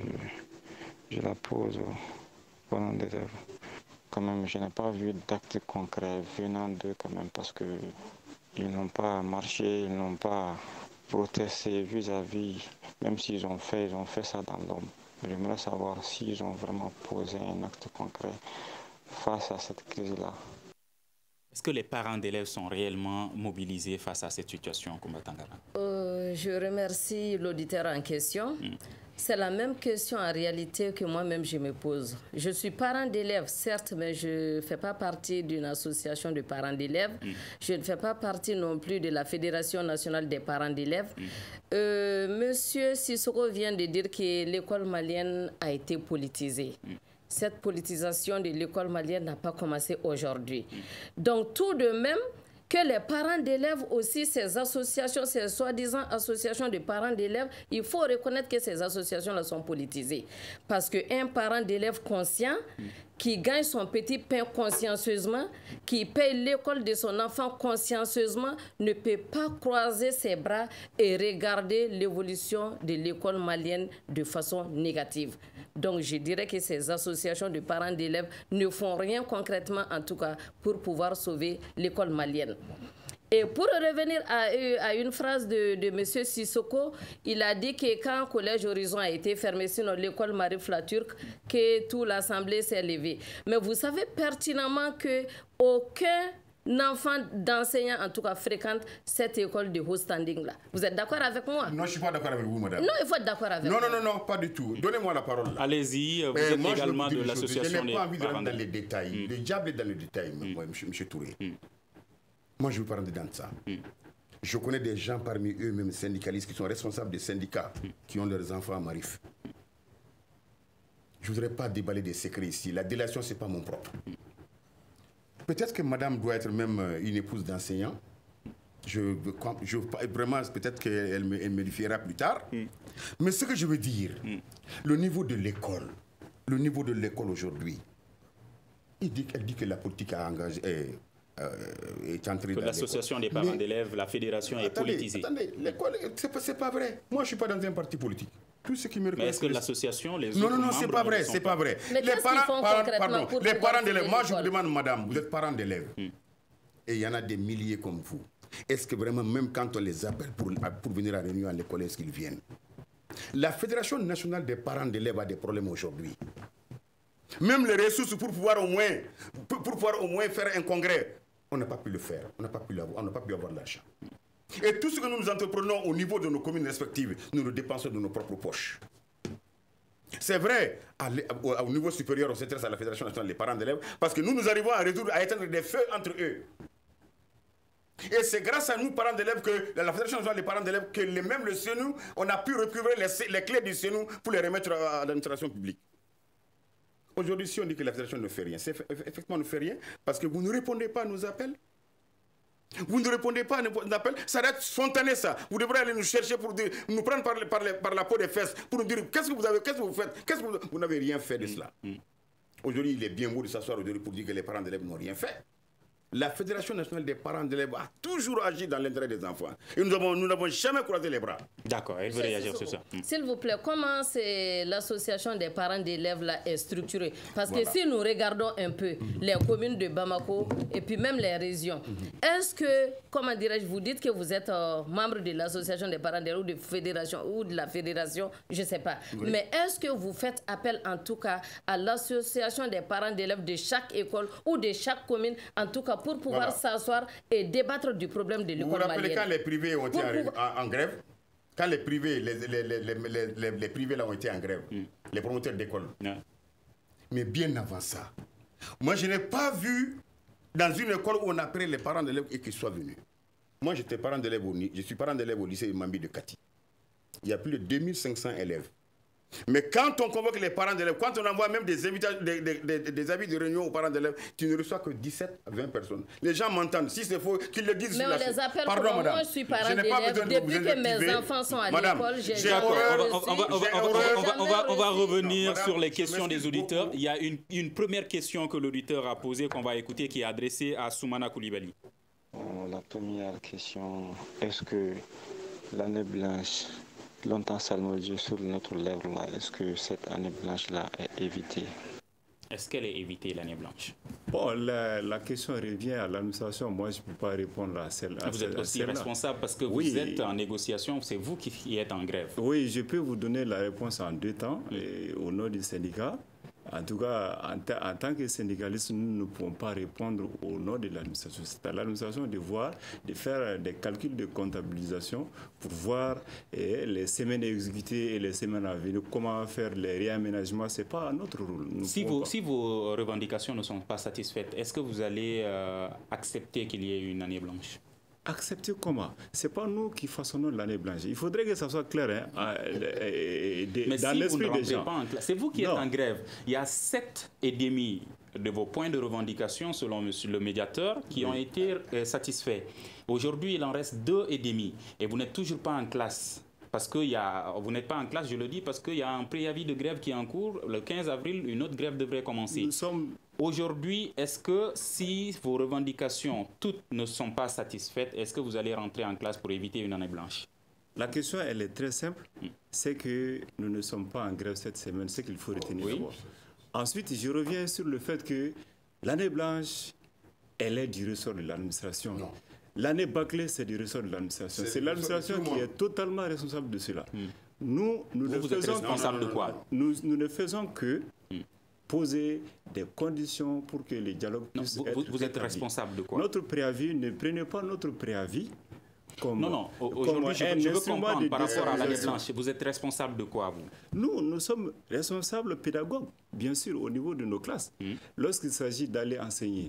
Je la pose aux parents d'élèves. Quand même, je n'ai pas vu d'actes concrets venant d'eux quand même parce que Ils n'ont pas marché, ils n'ont pas protesté vis-à-vis, même s'ils ont fait, ils ont fait ça dans l'ombre. J'aimerais savoir s'ils ont vraiment posé un acte concret face à cette crise-là. Est-ce que les parents d'élèves sont réellement mobilisés face à cette situation, Koumba Tangara? euh, Je remercie l'auditeur en question. Mm. C'est la même question en réalité que moi-même je me pose. Je suis parent d'élèves, certes, mais je ne fais pas partie d'une association de parents d'élèves. Mm. Je ne fais pas partie non plus de la Fédération nationale des parents d'élèves. Mm. Euh, Monsieur Sissoko vient de dire que l'école malienne a été politisée. Mm. Cette politisation de l'école malienne n'a pas commencé aujourd'hui. Mm. Donc tout de même, que les parents d'élèves aussi, ces associations, ces soi-disant associations de parents d'élèves, il faut reconnaître que ces associations-là sont politisées. Parce qu'un parent d'élève conscient, qui gagne son petit pain consciencieusement, qui paye l'école de son enfant consciencieusement, ne peut pas croiser ses bras et regarder l'évolution de l'école malienne de façon négative. Donc je dirais que ces associations de parents d'élèves ne font rien concrètement, en tout cas, pour pouvoir sauver l'école malienne. Et pour revenir à, à une phrase de, de M. Sissoko, il a dit que quand le Collège Horizon a été fermé, sinon l'école Marie-Flaturque, que toute l'Assemblée s'est levée. Mais vous savez pertinemment qu'aucun enfant d'enseignant, en tout cas, fréquente cette école de haut standing-là. Vous êtes d'accord avec moi? Non, je ne suis pas d'accord avec vous, madame. Non, il faut être d'accord avec non, moi. Non, non, non, pas du tout. Donnez-moi la parole. Allez-y, vous Mais êtes moi, également de l'association des parents d'élèves. Je n'ai pas envie de rentrer dans les détails. Mm. Le diable est dans les détails, mm. moi, M. Touré. Mm. Moi, je ne veux pas rentrer dans ça. Mm. Je connais des gens parmi eux, même syndicalistes, qui sont responsables des syndicats, mm. qui ont leurs enfants à Marif. Je ne voudrais pas déballer des secrets ici. La délation, ce n'est pas mon propre. Mm. Peut-être que madame doit être même une épouse d'enseignant. Je, je, vraiment, peut-être qu'elle me, elle me le fera plus tard. Mm. Mais ce que je veux dire, mm. le niveau de l'école, le niveau de l'école aujourd'hui, elle dit, dit que la politique a engagé... Euh, Euh, est entré que l'association des parents d'élèves, la fédération attendez, est politisée. Attendez, l'école, c'est pas, pas vrai. Moi, je ne suis pas dans un parti politique. Tout ce qui me Mais est-ce que l'association, les non, autres non, non, c'est pas vrai, c'est pas vrai. Mais les parents, font parents concrètement pardon, pour les parents d'élèves, moi, je vous l'école? demande, madame, vous êtes parents d'élèves, hmm. et il y en a des milliers comme vous. Est-ce que vraiment, même quand on les appelle pour, pour venir à la réunion à l'école, est-ce qu'ils viennent? La Fédération nationale des parents d'élèves a des problèmes aujourd'hui. Même les ressources pour pouvoir au moins, pour, pour pouvoir au moins faire un congrès, on n'a pas pu le faire, on n'a pas pu l'avoir, on n'a pas pu avoir l'argent. Et tout ce que nous nous entreprenons au niveau de nos communes respectives, nous le dépensons de nos propres poches. C'est vrai, à, au, au niveau supérieur, on s'intéresse à la Fédération nationale des parents d'élèves, parce que nous, nous arrivons à résoudre, à éteindre des feux entre eux. Et c'est grâce à nous, parents d'élèves, que la Fédération nationale des parents d'élèves, que les, même le C N U, on a pu récupérer les, les clés du C N U pour les remettre à, à l'administration publique. Aujourd'hui, si on dit que la Fédération ne fait rien, c'est effectivement ne fait rien parce que vous ne répondez pas à nos appels. Vous ne répondez pas à nos appels. Ça doit être spontané, ça. Vous devrez aller nous chercher pour dire, nous prendre par, par, les, par la peau des fesses pour nous dire qu'est-ce que vous avez, qu'est-ce que vous faites, qu'est-ce que vous, vous n'avez rien fait de cela. Mm. Aujourd'hui, il est bien beau de s'asseoir aujourd'hui pour dire que les parents d'élèves n'ont rien fait. La Fédération nationale des parents d'élèves a toujours agi dans l'intérêt des enfants. Et nous n'avons nous jamais croisé les bras. D'accord, elle veut réagir sur ça. S'il vous plaît, comment l'association des parents d'élèves là est structurée? Parce voilà. que si nous regardons un peu mm-hmm. les communes de Bamako et puis même les régions, mm-hmm. est-ce que, comment dirais-je, vous dites que vous êtes euh, membre de l'association des parents d'élèves ou de fédération ou de la fédération, je ne sais pas. Oui. Mais est-ce que vous faites appel en tout cas à l'association des parents d'élèves de chaque école ou de chaque commune, en tout cas pour pouvoir voilà. s'asseoir et débattre du problème de l'école malienne? Vous vous rappelez quand les privés ont été en, pouvoir... en, en grève? Quand les privés, les, les, les, les, les, les privés là ont été en grève, mm. les promoteurs d'école. Yeah. Mais bien avant ça, moi je n'ai pas vu dans une école où on a pris les parents d'élèves et qu'ils soient venus. Moi j'étais parent d'élèves au, je suis parent d'élèves au lycée Mambi de Kati. Il y a plus de deux mille cinq cents élèves. Mais quand on convoque les parents d'élèves, quand on envoie même des, invitations, des, des, des, des avis de réunion aux parents d'élèves, tu ne reçois que dix-sept à vingt personnes. Les gens m'entendent. Si c'est faux, qu'ils le disent. Mais on les appelle. Pardon, madame. Moi, je suis parent d'élèves. Depuis que mes enfants sont à l'école, j'ai horreur. On va revenir sur les questions des auditeurs. Il y a une, une première question que l'auditeur a posée, qu'on va écouter, qui est adressée à Soumana Koulibaly. La première question, est-ce que l'année blanche longtemps salmodieux sur notre lèvre là, est-ce que cette année blanche là est évitée? Est-ce qu'elle est évitée, l'année blanche? Bon, la, la question revient à l'administration. Moi, je ne peux pas répondre à celle-là. Vous êtes aussi responsable parce que oui. vous êtes en négociation, c'est vous qui êtes en grève. Oui, je peux vous donner la réponse en deux temps, mm. et au nom du syndicat. En tout cas, en, en tant que syndicaliste, nous ne pouvons pas répondre au nom de l'administration. C'est à l'administration de voir, de faire des calculs de comptabilisation pour voir eh, les semaines exécutées et les semaines à venir, comment faire les réaménagements. Ce n'est pas notre rôle. Si vos, si vos revendications ne sont pas satisfaites, est-ce que vous allez euh, accepter qu'il y ait une année blanche? Accepter comment? Ce n'est pas nous qui façonnons l'année blanche. Il faudrait que ça soit clair hein, euh, de, Mais dans si l'esprit des gens. C'est vous qui non. êtes en grève. Il y a sept et demi de vos points de revendication, selon monsieur le médiateur, qui oui. ont été euh, satisfaits. Aujourd'hui, il en reste deux et demi. Et vous n'êtes toujours pas en classe. Parce que y a, vous n'êtes pas en classe, je le dis, parce qu'il y a un préavis de grève qui est en cours. Le quinze avril, une autre grève devrait commencer. Nous sommes... Aujourd'hui, est-ce que si vos revendications, toutes ne sont pas satisfaites, est-ce que vous allez rentrer en classe pour éviter une année blanche? La question, elle est très simple. Mm. C'est que nous ne sommes pas en grève cette semaine. C'est qu'il faut retenir. Oui. Ensuite, je reviens sur le fait que l'année blanche, elle est du ressort de l'administration. Non. L'année bâclée, c'est du ressort de l'administration. C'est l'administration qui est totalement responsable de cela. Mm. Nous, nous, vous, ne vous faisons, êtes responsable de quoi? Nous, nous ne faisons que mm. poser des conditions pour que les dialogues puissent non, vous, être Vous êtes responsable de quoi? Notre préavis, ne prenez pas notre préavis comme... Non, non, aujourd'hui, je, je veux comprendre par rapport à l'année blanche. Vous êtes responsable de quoi, vous? Nous, nous sommes responsables pédagogues, bien sûr, au niveau de nos classes. Mm. Lorsqu'il s'agit d'aller enseigner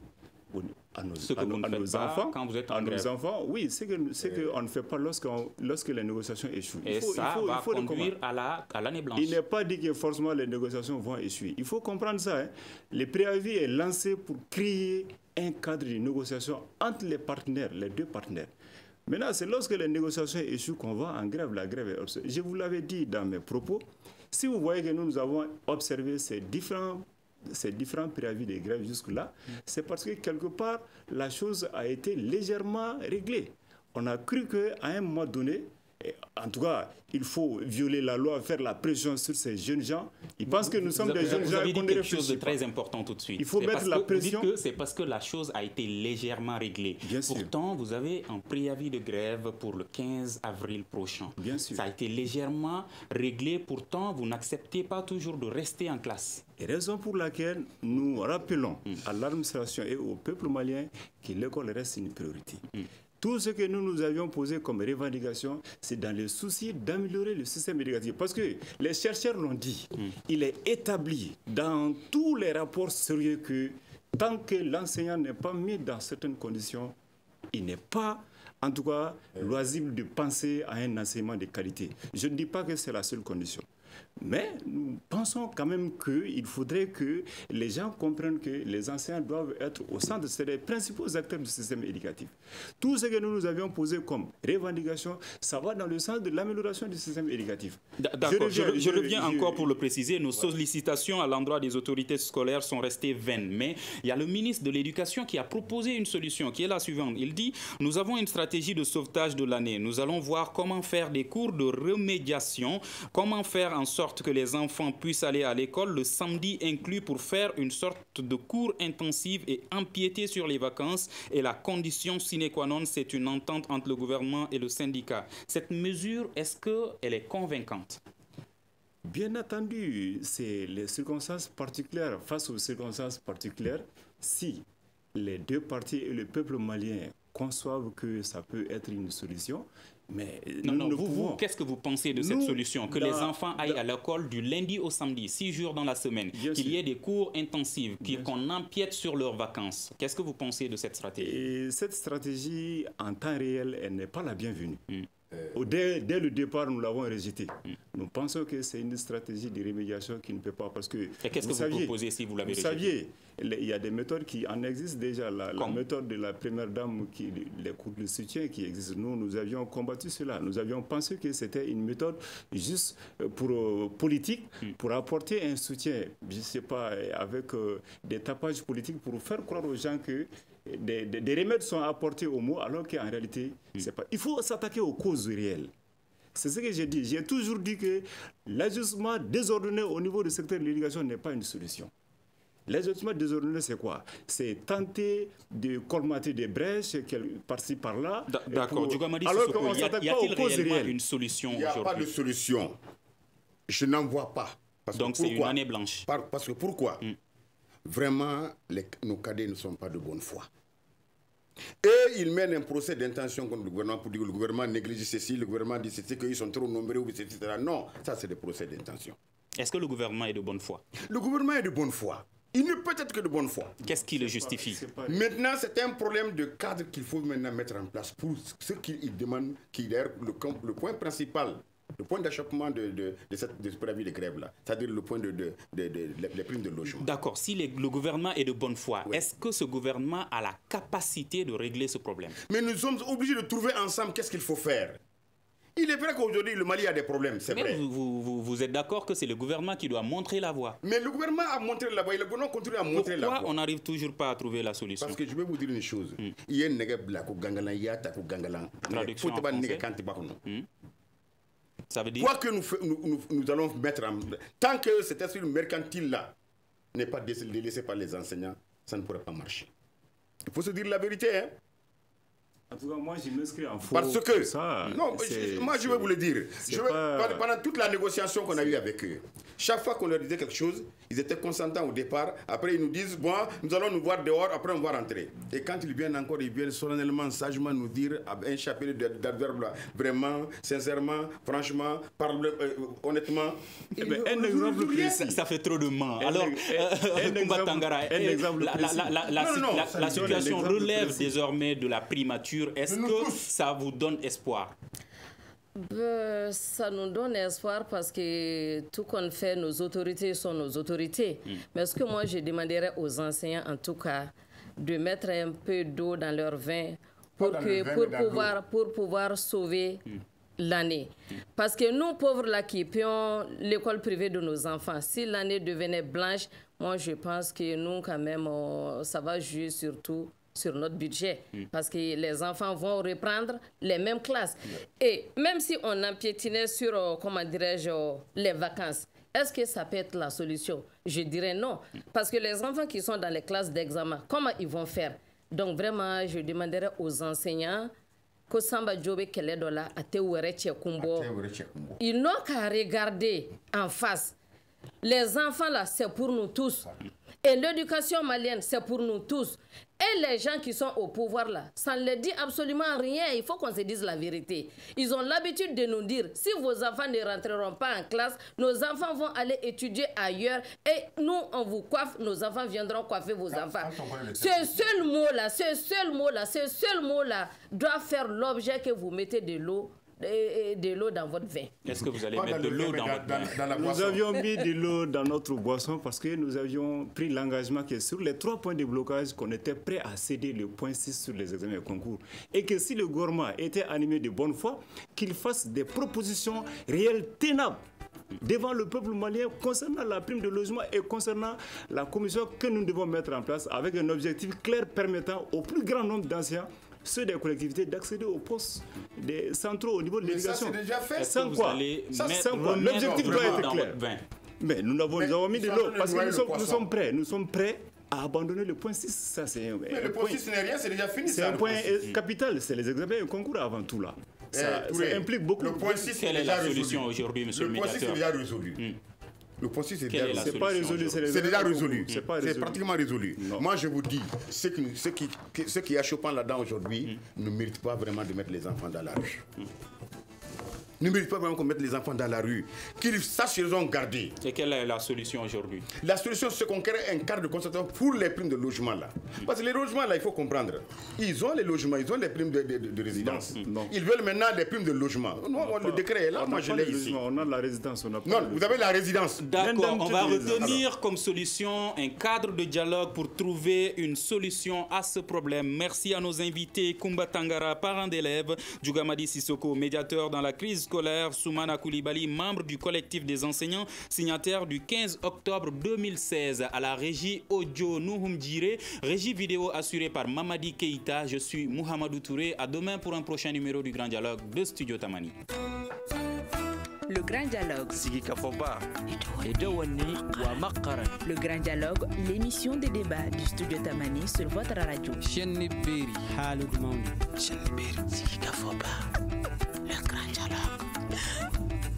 à nos, ce que à vous nos, ne à faites nos pas enfants, quand vous êtes en à grève. nos enfants, oui, c'est que c'est que on ne fait pas lorsque lorsque les négociations échouent. Et il faut, ça il faut, va il faut conduire à la à l'année blanche. Il n'est pas dit que forcément les négociations vont échouer. Il faut comprendre ça. Hein. Le préavis est lancé pour créer un cadre de négociation entre les partenaires, les deux partenaires. Maintenant, c'est lorsque les négociations échouent qu'on va en grève. La grève est observée. Je vous l'avais dit dans mes propos. Si vous voyez que nous, nous avons observé ces différents ces différents préavis de grève jusque-là, c'est parce que quelque part, la chose a été légèrement réglée. On a cru qu'à un moment donné, en tout cas, il faut violer la loi, faire la pression sur ces jeunes gens. Ils pensent que nous sommes des jeunes gens. Vous avez dit quelque chose de très important tout de suite. Il faut mettre la pression. Vous dites que c'est parce que la chose a été légèrement réglée. Bien sûr. Pourtant, vous avez un préavis de grève pour le quinze avril prochain. Bien sûr. Ça a été légèrement réglé. Pourtant, vous n'acceptez pas toujours de rester en classe. Et raison pour laquelle nous rappelons mm. à l'administration et au peuple malien que l'école reste une priorité. Mm. Tout ce que nous nous avions posé comme revendication, c'est dans le souci d'améliorer le système éducatif. Parce que les chercheurs l'ont dit, mm. il est établi dans tous les rapports sérieux que tant que l'enseignant n'est pas mis dans certaines conditions, il n'est pas, en tout cas, loisible de penser à un enseignement de qualité. Je ne dis pas que c'est la seule condition. Mais nous pensons quand même qu'il faudrait que les gens comprennent que les enseignants doivent être au centre, c'est les principaux acteurs du système éducatif. Tout ce que nous nous avions posé comme revendication, ça va dans le sens de l'amélioration du système éducatif. D'accord, je, je, je reviens je, encore pour le préciser. Nos ouais. sollicitations à l'endroit des autorités scolaires sont restées vaines. Mais il y a le ministre de l'Éducation qui a proposé une solution qui est la suivante. Il dit, nous avons une stratégie de sauvetage de l'année. Nous allons voir comment faire des cours de remédiation, comment faire en sorte que les enfants puissent aller à l'école le samedi inclus pour faire une sorte de cours intensif et empiéter sur les vacances. Et la condition sine qua non, c'est une entente entre le gouvernement et le syndicat. Cette mesure, est-ce qu'elle est convaincante? Bien entendu, c'est les circonstances particulières. Face aux circonstances particulières, si les deux parties et le peuple malien conçoivent que ça peut être une solution, mais non, nous non, ne vous, pouvons... vous qu'est-ce que vous pensez de nous, cette solution? Que dans, les enfants aillent dans, à l'école du lundi au samedi, six jours dans la semaine, qu'il y ait des cours intensifs, qu'on empiète sur leurs vacances. Qu'est-ce que vous pensez de cette stratégie? Et cette stratégie, en temps réel, elle n'est pas la bienvenue. Mm. Euh, dès, dès le départ, nous l'avons rejetée. Mm. Nous pensons que c'est une stratégie de remédiation qui ne peut pas... Parce que, et qu'est-ce que vous saviez, proposez si vous l'avez rejetée? Vous saviez, il y a des méthodes qui en existent déjà. La, la méthode de la première dame, qui, les cours de soutien qui existent. Nous, nous avions combattu cela. Nous avions pensé que c'était une méthode juste pour euh, politique, mm. pour apporter un soutien, je ne sais pas, avec euh, des tapages politiques pour faire croire aux gens que des, des, des remèdes sont apportés aux mots, alors qu'en réalité, mm. c'est pas. Il faut s'attaquer aux causes réelles. C'est ce que j'ai dit. J'ai toujours dit que l'ajustement désordonné au niveau du secteur de l'éducation n'est pas une solution. L'exhaustivement désordonné, c'est quoi? C'est tenter de colmater des brèches par-ci, par-là. D'accord. Pour... Alors qu'on ne s'attaque pas aux causes réelles. Une solution Il n'y a pas de solution. Je n'en vois pas. Parce Donc c'est une année blanche. Par, parce que pourquoi mm. Vraiment, les, nos cadets ne sont pas de bonne foi. Et ils mènent un procès d'intention contre le gouvernement pour dire que le gouvernement néglige ceci, le gouvernement dit ceci, qu'ils sont trop nombreux, et cetera. Non, ça c'est des procès d'intention. Est-ce que le gouvernement est de bonne foi? Le gouvernement est de bonne foi. Il ne peut être que de bonne foi. Qu'est-ce qui le justifie? pas, pas... Maintenant, c'est un problème de cadre qu'il faut maintenant mettre en place pour ce qu'il demande, qui est d'ailleurs le, le point principal. Le point d'achoppement de, de, de, cette, de ce préavis de grève-là, c'est-à-dire le point de, de, de, de, de les primes de logement. D'accord. Si les, le gouvernement est de bonne foi, oui. Est-ce que ce gouvernement a la capacité de régler ce problème? Mais nous sommes obligés de trouver ensemble qu'est-ce qu'il faut faire. Il est vrai qu'aujourd'hui, le Mali a des problèmes, c'est vrai. Vous, vous, vous êtes d'accord que c'est le gouvernement qui doit montrer la voie? Mais le gouvernement a montré la voie, et le gouvernement continue à montrer Pourquoi la voie. Pourquoi on n'arrive toujours pas à trouver la solution? Parce que je vais vous dire une chose. Mm. Il y a une traduction en français. Mm. Ça veut dire... Quoi que nous, nous, nous, nous allons mettre en... Tant que cet esprit mercantile-là n'est pas délaissé par les enseignants, ça ne pourra pas marcher. Il faut se dire la vérité, hein. En tout cas, moi, je m'inscris en faux. Parce que, ça, non, je, moi, je vais vous le dire. Je vais, pas... Pendant toute la négociation qu'on a eue avec eux, chaque fois qu'on leur disait quelque chose, ils étaient consentants au départ. Après, ils nous disent, bon, nous allons nous voir dehors, après, on va rentrer. Et quand ils viennent encore, ils viennent solennellement, sagement nous dire, avec un chapelet d'adverbes là, vraiment, sincèrement, franchement, parle, euh, honnêtement. Eh ben, un exemple précis. Ça fait trop de main. Un, Alors, un, un, exemple, Tangara, un exemple la, précis. La, la, la, non, non, la, la situation relève précis. désormais de la primature. Est-ce que tous. ça vous donne espoir? Ben, ça nous donne espoir parce que tout qu'on fait, nos autorités sont nos autorités. Mm. Mais ce que moi, je demanderais aux enseignants, en tout cas, de mettre un peu d'eau dans leur vin pour, que, vin, pour, pouvoir, pour pouvoir sauver mm. l'année. Mm. Parce que nous, pauvres là, qui payons l'école privée de nos enfants, si l'année devenait blanche, moi, je pense que nous, quand même, on, ça va jouer surtout sur notre budget, mm. parce que les enfants vont reprendre les mêmes classes. Mm. Et même si on empiétinait sur, euh, comment dirais-je, euh, les vacances, est-ce que ça peut être la solution? Je dirais non, mm. parce que les enfants qui sont dans les classes d'examen, comment ils vont faire? Donc vraiment, je demanderais aux enseignants que Samba Djobe Keledola a Tewere Kumbo, ils n'ont qu'à regarder en face. Les enfants là, c'est pour nous tous. Et l'éducation malienne, c'est pour nous tous. Et les gens qui sont au pouvoir là, ça ne leur dit absolument rien. Il faut qu'on se dise la vérité. Ils ont l'habitude de nous dire, si vos enfants ne rentreront pas en classe, nos enfants vont aller étudier ailleurs et nous, on vous coiffe, nos enfants viendront coiffer vos enfants. Ce seul mot-là, ce seul mot-là, ce seul mot-là doit faire l'objet que vous mettez de l'eau. De, de l'eau dans votre vin. Est-ce que vous allez mettre de l'eau dans, dans votre vin? Dans, dans nous avions mis de l'eau dans notre boisson parce que nous avions pris l'engagement que sur les trois points de blocage, qu'on était prêt à céder le point six sur les examens et concours. Et que si le gouvernement était animé de bonne foi, qu'il fasse des propositions réelles, tenables devant le peuple malien concernant la prime de logement et concernant la commission que nous devons mettre en place avec un objectif clair permettant au plus grand nombre d'anciens, ceux des collectivités, d'accéder aux postes des centraux au niveau de l'éducation. C'est déjà fait. Sans quoi, quoi l'objectif doit être clair. Mais nous avons, nous avons mis de l'eau parce que nous sommes, nous sommes prêts. Nous sommes prêts à abandonner le point six. Ça, c'est un, mais un le point six n'est rien, c'est déjà fini. C'est un point capital, c'est les examens et le concours avant tout là. Ça, eh, ça implique beaucoup. Le point six, quelle est la solution aujourd'hui, monsieur le médiateur? Le point six est déjà résolu. Hmm. Le point six est déjà résolu. C'est pas résolu, c'est déjà résolu. C'est pratiquement résolu. Non. Moi, je vous dis, ce qui, ce qui, ce qui est achoppant là-dedans aujourd'hui mm. ne mérite pas vraiment de mettre les enfants dans la rue. Mm. Ne mérite pas vraiment qu'on mette les enfants dans la rue. Qu'ils sachent qu'ils ont gardé. Et quelle est la solution aujourd'hui? La solution, c'est qu'on crée un cadre de concertation pour les primes de logement là. Parce que les logements là, il faut comprendre. Ils ont les logements, ils ont les primes de, de, de, de résidence. Non, non. Ils veulent maintenant des primes de logement. Non, on, le décret est là, moi je l'ai ici. On a la résidence, on a pas non, vous avez la résidence. D'accord, on va retenir Alors. comme solution un cadre de dialogue pour trouver une solution à ce problème. Merci à nos invités, Koumba Tangara, parent d'élèves, Djougamadi Sissoko, médiateur dans la crise scolaire, Soumana Koulibaly, membre du collectif des enseignants, signataire du quinze octobre deux mille seize. À la régie audio Nouhoum Djire, régie vidéo assurée par Mamadi Keïta. Je suis Mouhamadou Touré. À demain pour un prochain numéro du Grand Dialogue de Studio Tamani. Le grand dialogue. Sigi Kafoba. Le grand dialogue, l'émission des débats du studio Tamani sur votre radio. Sigi Kafoba. Le grand dialogue.